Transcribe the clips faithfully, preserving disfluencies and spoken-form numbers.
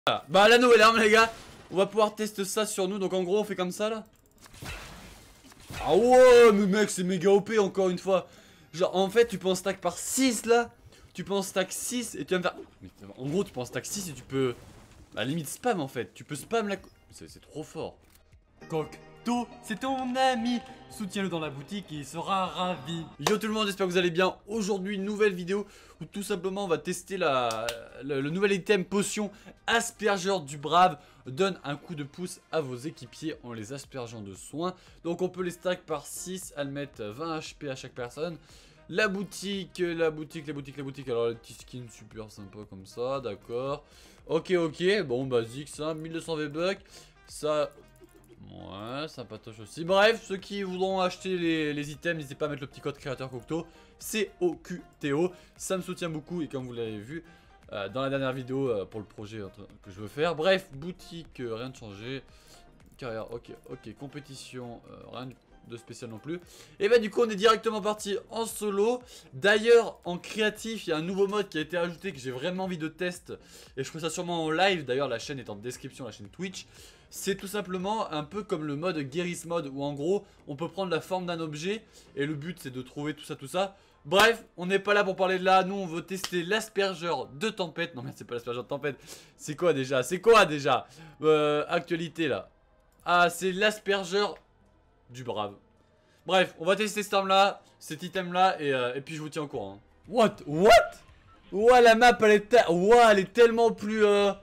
Voilà. Bah la nouvelle arme les gars, on va pouvoir tester ça sur nous. Donc en gros on fait comme ça là. Ah ouais mais mec c'est méga O P encore une fois. Genre en fait tu peux en stack par six là. Tu peux en stack six et tu vas me faire... En gros tu peux en stack six et tu peux... Bah limite spam en fait. Tu peux spam la... C'est trop fort. Cocteau, c'est ton ami. Soutiens-le dans la boutique et il sera ravi. Yo tout le monde, j'espère que vous allez bien. Aujourd'hui une nouvelle vidéo où tout simplement on va tester la, le, le nouvel item potion aspergeur du brave. Donne un coup de pouce à vos équipiers en les aspergeant de soins. Donc on peut les stack par six, elles mettent vingt H P à chaque personne. La boutique, la boutique, la boutique, la boutique. Alors les petits skins super sympa comme ça, d'accord. Ok ok, bon basique ça, mille deux cents V-Bucks. Ça... Ouais, sympatoche aussi. Bref, ceux qui voudront acheter les, les items, n'hésitez pas à mettre le petit code créateur Cocteau. C O Q T O. Ça me soutient beaucoup et comme vous l'avez vu euh, dans la dernière vidéo euh, pour le projet euh, que je veux faire. Bref, boutique, euh, rien de changé. Carrière, ok, ok. Compétition, euh, rien de spécial non plus. Et bah du coup on est directement parti en solo. D'ailleurs en créatif il y a un nouveau mode qui a été ajouté que j'ai vraiment envie de tester. Et je ferai ça sûrement en live. D'ailleurs la chaîne est en description, la chaîne Twitch. C'est tout simplement un peu comme le mode Garry's Mod où en gros on peut prendre la forme d'un objet. Et le but c'est de trouver tout ça tout ça. Bref, on n'est pas là pour parler de là. Nous on veut tester l'aspergeur de tempête. Non mais c'est pas l'aspergeur de tempête. C'est quoi déjà? C'est quoi déjà euh, actualité là? Ah c'est l'aspergeur du brave. Bref, on va tester cette arme là, cet item là et, euh, et puis je vous tiens au courant. Hein. What? What? Ouah la map elle est, ouah, elle est tellement plus euh,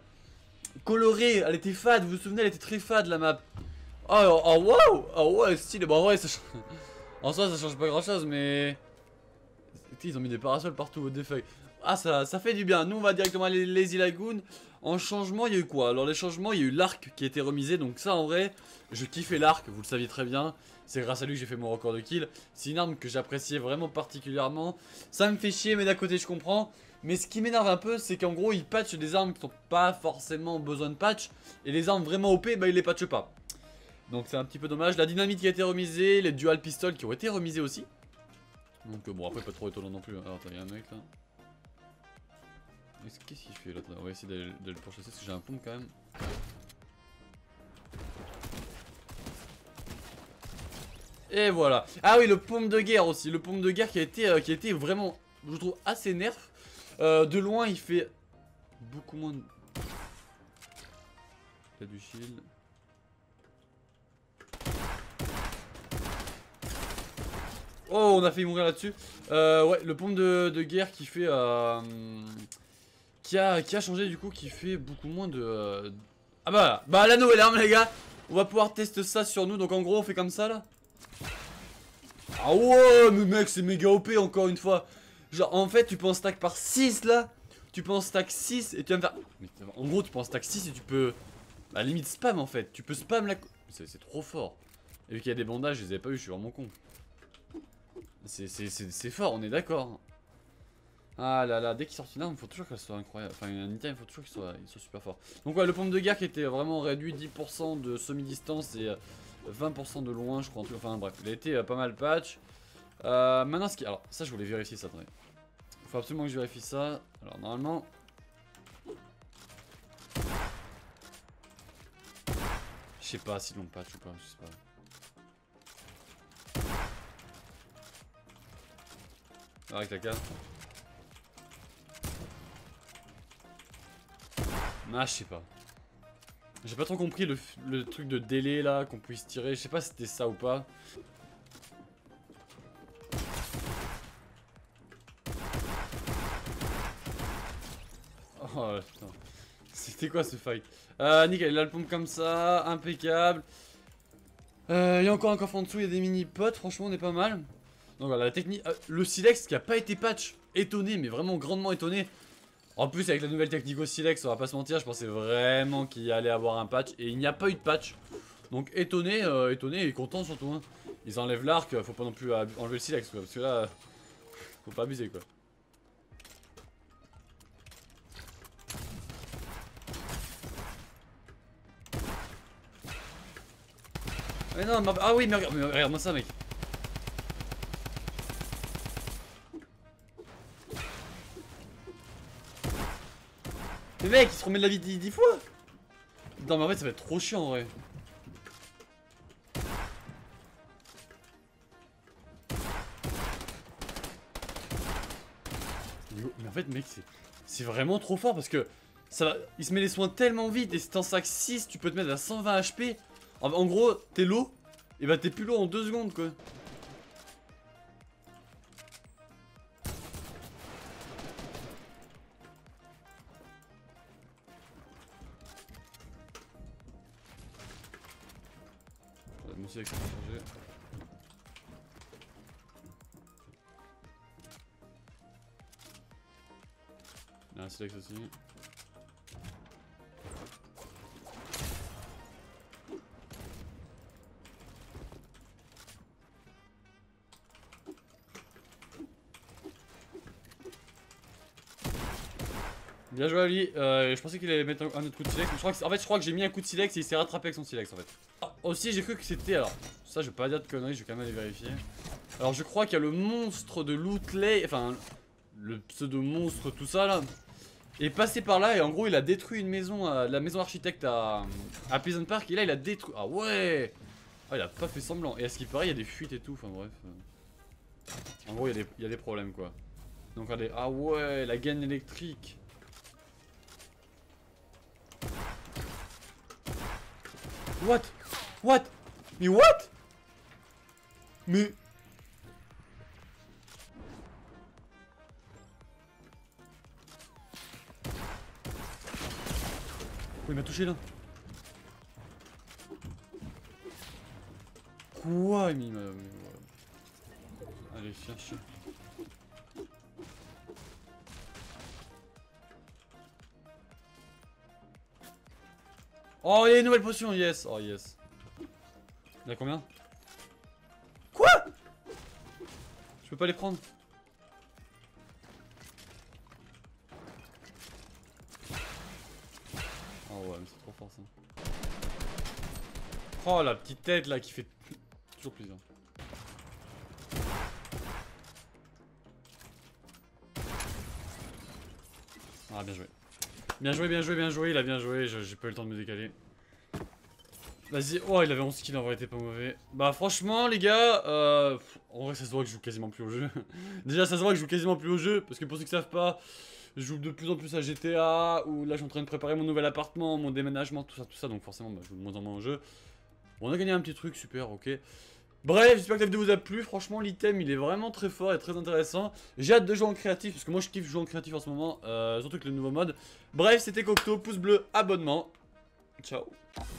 colorée, elle était fade, vous vous souvenez elle était très fade la map. Oh, oh wow, oh ouais stylé, bon ouais ça change... En soi ça change pas grand chose mais... Ils ont mis des parasols partout au défeuille. Ah ça, ça fait du bien, nous on va directement aller Lazy Lagoon. En changement il y a eu quoi? Alors les changements il y a eu l'arc qui a été remisé. Donc ça en vrai je kiffais l'arc, vous le saviez très bien. C'est grâce à lui que j'ai fait mon record de kill. C'est une arme que j'appréciais vraiment particulièrement. Ça me fait chier mais d'un côté je comprends. Mais ce qui m'énerve un peu c'est qu'en gros il patch des armes qui n'ont pas forcément besoin de patch. Et les armes vraiment O P bah il les patche pas. Donc c'est un petit peu dommage. La dynamite qui a été remisée, les dual pistoles qui ont été remisés aussi. Donc euh, bon après pas trop étonnant non plus. Alors attends, il y a un mec là. Qu'est-ce qu'il fait là? On va essayer de, de le pourchasser parce que j'ai un pompe quand même. Et voilà. Ah oui, le pompe de guerre aussi. Le pompe de guerre qui a été, euh, qui a été vraiment, je trouve, assez nerf. Euh, de loin, il fait beaucoup moins de... Il y a du shield. Oh, on a failli mourir là-dessus. Euh, ouais, le pompe de, de guerre qui fait... Euh, qui, a, qui a changé du coup, qui fait beaucoup moins de... Euh... Ah bah, bah la nouvelle arme les gars. On va pouvoir tester ça sur nous. Donc en gros, on fait comme ça là. Ah ouais, mais mec, c'est méga O P encore une fois. Genre en fait, tu peux en stack par six là. Tu peux en stack six et tu vas me faire... En gros, tu peux en stack six et tu peux... Bah limite spam en fait. Tu peux spam la... C'est trop fort. Et vu qu'il y a des bandages, je les avais pas eu, je suis vraiment con. C'est fort, on est d'accord. Ah là là, dès qu'il sort une arme, il faut toujours qu'elle soit incroyable. Enfin, un item, il faut toujours qu'il soit, soit super fort. Donc, ouais, le pompe de guerre qui était vraiment réduit dix pour cent de semi-distance et vingt pour cent de loin, je crois. Enfin, bref, il a été euh, pas mal patch. Euh, maintenant, ce qui. Alors, ça, je voulais vérifier ça, attendez. Il faut absolument que je vérifie ça. Alors, normalement. Je sais pas s'ils l'ont patch ou pas, je sais pas. Avec la carte. Ah je sais pas. J'ai pas trop compris le, le truc de délai là qu'on puisse tirer. Je sais pas si c'était ça ou pas. Oh putain. C'était quoi ce fight? euh, Nickel, il a le pompe comme ça. Impeccable. Euh, il y a encore un coffre en dessous. Il y a des mini potes. Franchement on est pas mal. Donc voilà la technique. Euh, le silex qui a pas été patch. Étonné mais vraiment grandement étonné. En plus avec la nouvelle technique au silex, on va pas se mentir, je pensais vraiment qu'il y allait avoir un patch et il n'y a pas eu de patch. Donc étonné, euh, étonné et content surtout. Hein. Ils enlèvent l'arc, faut pas non plus enlever le silex quoi, parce que là, faut pas abuser quoi. Mais non, mais... ah oui mais regarde, regarde-moi ça mec. Mais mec, il se remet de la vie dix fois. Non mais en fait ça va être trop chiant en vrai. Mais en fait mec c'est vraiment trop fort parce que ça va, il se met les soins tellement vite et si t'en sac six tu peux te mettre à cent vingt H P. En, en gros t'es low et bah t'es plus low en deux secondes quoi. Mon silex a changé. Il y a un silex aussi. Bien joué à lui, euh, je pensais qu'il allait mettre un, un autre coup de silex, mais je crois que, en fait je crois que j'ai mis un coup de silex et il s'est rattrapé avec son silex en fait. Ah, aussi j'ai cru que c'était, alors ça je vais pas dire de conneries, je vais quand même aller vérifier. Alors je crois qu'il y a le monstre de Lootley, enfin le pseudo monstre tout ça là, est passé par là et en gros il a détruit une maison, euh, la maison architecte à, à Pleasant Park et là il a détruit, ah ouais. Ah il a pas fait semblant, et à ce qui paraît il y a des fuites et tout, enfin bref. En gros il y, y a des problèmes quoi. Donc regardez, ah ouais la gaine électrique. What? What? Mais what? Mais... Oh, il m'a touché là. Quoi? Il m'a... Allez, chercher. Oh, il y a une nouvelle potion, yes. Oh, yes. Il y a combien? Quoi? Je peux pas les prendre. Oh ouais, mais c'est trop fort ça. Oh, la petite tête là qui fait toujours plaisir. Ah, bien joué. Bien joué, bien joué, bien joué, il a bien joué, j'ai pas eu le temps de me décaler. Vas-y, oh il avait onze kills en vrai, était pas mauvais. Bah franchement les gars, euh, en vrai ça se voit que je joue quasiment plus au jeu. Déjà ça se voit que je joue quasiment plus au jeu, parce que pour ceux qui savent pas, je joue de plus en plus à G T A, où là je suis en train de préparer mon nouvel appartement, mon déménagement, tout ça, tout ça, donc forcément bah, je joue de moins en moins au jeu. Bon on a gagné un petit truc, super, ok. Bref, j'espère que la vidéo vous a plu, franchement l'item il est vraiment très fort et très intéressant. J'ai hâte de jouer en créatif, parce que moi je kiffe jouer en créatif en ce moment, euh, surtout avec le nouveau mode. Bref, c'était Cocteau, pouce bleu, abonnement, ciao.